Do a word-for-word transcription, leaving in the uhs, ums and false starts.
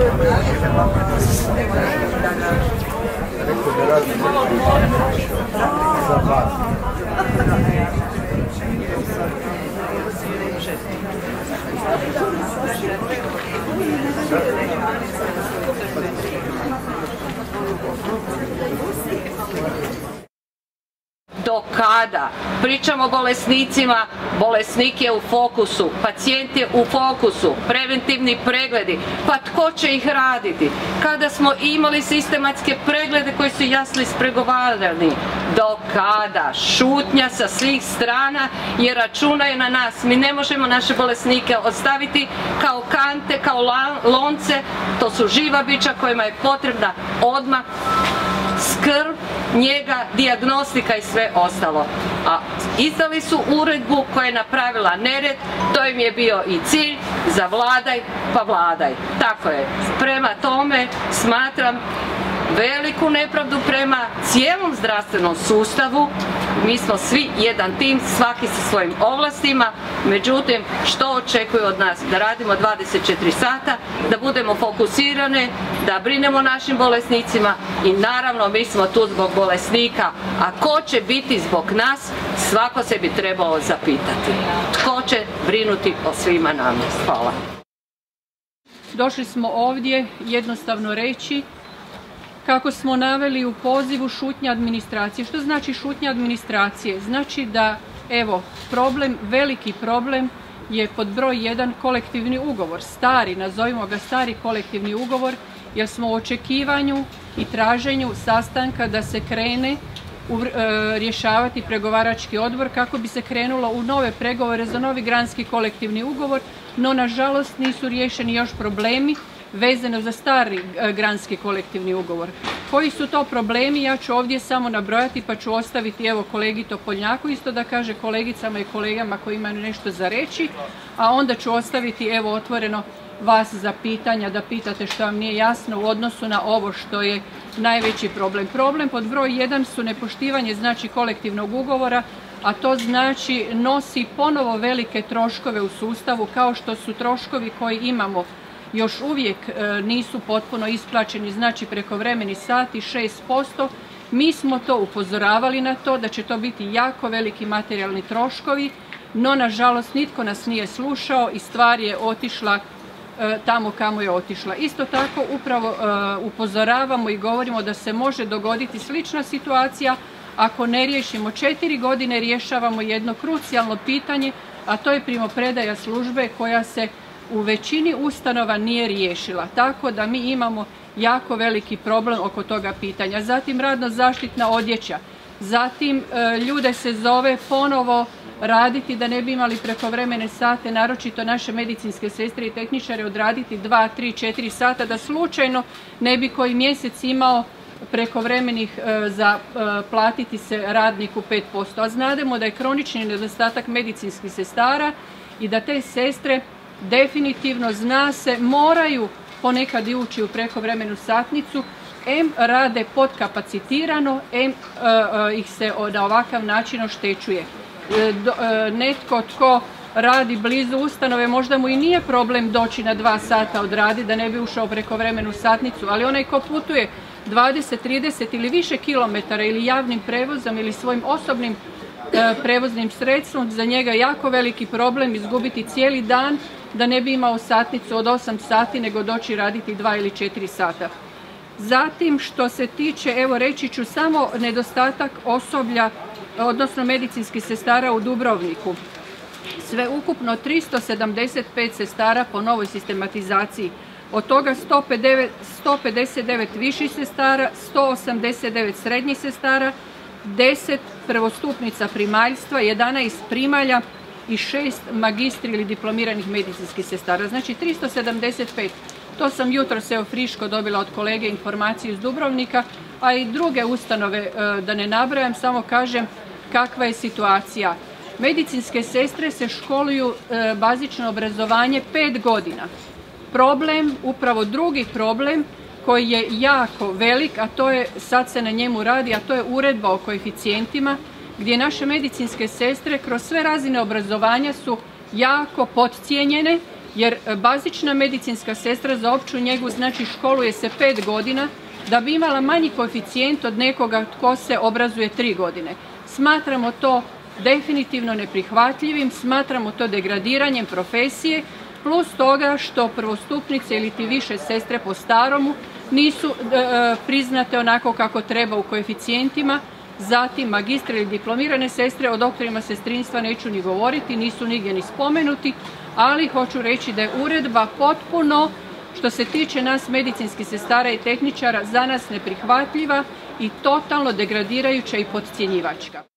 Do kada? Pričamo o bolesnicima, bolesnik je u fokusu, pacijent je u fokusu, preventivni pregledi, pa tko će ih raditi? Kada smo imali sistematske preglede koji su jasno ispregovarani? Do kada? Šutnja sa svih strana jer računaju na nas. Mi ne možemo naše bolesnike ostaviti kao kante, kao lonce, to su živa bića kojima je potrebna odmah skrb, njega, dijagnostika i sve ostalo. A izdali su uredbu koja je napravila nered, to im je bio i cilj za vladaj pa vladaj. Tako je. Prema tome smatram veliku nepravdu prema cijelom zdravstvenom sustavu. Mi smo svi jedan tim, svaki sa svojim ovlastima, međutim što očekuju od nas? Da radimo dvadeset četiri sata, da budemo fokusirane, da brinemo o našim bolesnicima i naravno mi smo tu zbog bolesnika, a ko će biti zbog nas, svako se bi trebalo zapitati. Tko će brinuti o svima nama? Hvala. Došli smo ovdje jednostavno reći kako smo naveli u pozivu šutnja administracije. Što znači šutnja administracije? Znači da, evo, problem, veliki problem je pod broj jedan kolektivni ugovor, stari, nazovimo ga stari kolektivni ugovor, jer smo u očekivanju i traženju sastanka da se krene u, e, rješavati pregovarački odbor kako bi se krenulo u nove pregovore za novi granski kolektivni ugovor, no nažalost nisu riješeni još problemi vezano za stari granski kolektivni ugovor. Koji su to problemi? Ja ću ovdje samo nabrojati pa ću ostaviti evo kolegi Topoljnjaku isto da kaže kolegicama i kolegama koji imaju nešto za reći, a onda ću ostaviti evo otvoreno vas za pitanja da pitate što vam nije jasno u odnosu na ovo što je najveći problem. Problem pod broj jedan su nepoštivanje znači kolektivnog ugovora, a to znači nosi ponovo velike troškove u sustavu kao što su troškovi koji imamo još uvijek e, nisu potpuno isplaćeni, znači prekovremeni sati šest posto. Mi smo to upozoravali na to da će to biti jako veliki materijalni troškovi, no nažalost nitko nas nije slušao i stvar je otišla e, tamo kamo je otišla. Isto tako upravo e, upozoravamo i govorimo da se može dogoditi slična situacija ako ne riješimo četiri godine, rješavamo jedno krucijalno pitanje, a to je primopredaja službe koja se u većini ustanova nije riješila. Tako da mi imamo jako veliki problem oko toga pitanja. Zatim radno zaštitna odjeća. Zatim e, ljude se zove ponovo raditi da ne bi imali prekovremene sate, naročito naše medicinske sestre i tehničare odraditi dva, tri, četiri sata da slučajno ne bi koji mjesec imao prekovremenih e, za e, platiti se radniku pet posto. A znademo da je kronični nedostatak medicinskih sestara i da te sestre definitivno zna se moraju ponekad i ući u prekovremenu satnicu, em rade podkapacitirano, em e, e, ih se na ovakav način oštećuje. E, do, e, netko tko radi blizu ustanove možda mu i nije problem doći na dva sata odradi da ne bi ušao prekovremenu satnicu, ali onaj ko putuje dvadeset, trideset ili više kilometara ili javnim prevozom ili svojim osobnim e, prevoznim sredstvom, za njega jako veliki problem izgubiti cijeli dan da ne bi imao satnicu od osam sati nego doći raditi dva ili četiri sata. Zatim što se tiče, evo reći ću samo nedostatak osoblja, odnosno medicinskih sestara u Dubrovniku. Sve ukupno tristo sedamdeset pet sestara po novoj sistematizaciji. Od toga sto pedeset devet viših sestara, sto osamdeset devet srednjih sestara, deset prvostupnica primaljstva, jedanaest primalja i šest magistri ili diplomiranih medicinskih sestara. Znači tristo sedamdeset pet. To sam jutros evo friško dobila od kolege informaciju iz Dubrovnika, a i druge ustanove da ne nabrajam, samo kažem kakva je situacija. Medicinske sestre se školuju bazično obrazovanje pet godina. Problem, upravo drugi problem koji je jako velik, a to je, sad se na njemu radi, a to je uredba o koeficijentima, gdje naše medicinske sestre kroz sve razine obrazovanja su jako podcijenjene jer bazična medicinska sestra za opću njegu znači školuje se pet godina da bi imala manji koeficijent od nekoga tko se obrazuje tri godine. Smatramo to definitivno neprihvatljivim, smatramo to degradiranjem profesije, plus toga što prvostupnice ili ti više sestre po staromu nisu e, priznate onako kako treba u koeficijentima, zatim magistre ili diplomirane sestre, o doktorima sestrinstva neću ni govoriti, nisu nigdje ni spomenuti, ali hoću reći da je uredba potpuno, što se tiče nas medicinskih sestara i tehničara, za nas neprihvatljiva i totalno degradirajuća i podcjenjivačka.